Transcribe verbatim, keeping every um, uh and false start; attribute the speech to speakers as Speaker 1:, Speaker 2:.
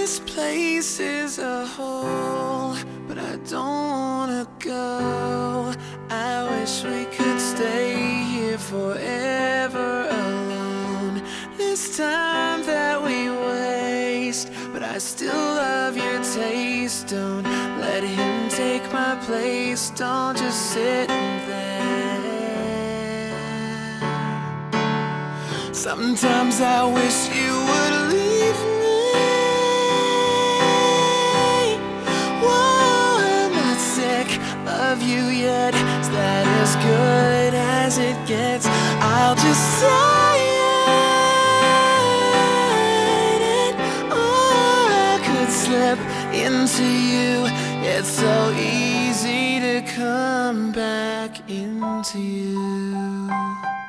Speaker 1: This place is a hole, but I don't wanna go. I wish we could stay here forever alone. This time that we waste, but I still love your taste. Don't let him take my place. Don't just sit there. Sometimes I wish you would leave me. Whoa, I'm not sick of you yet. Is that as good as it gets? I'll just say it, or I could slip into you. It's so easy to come back into you.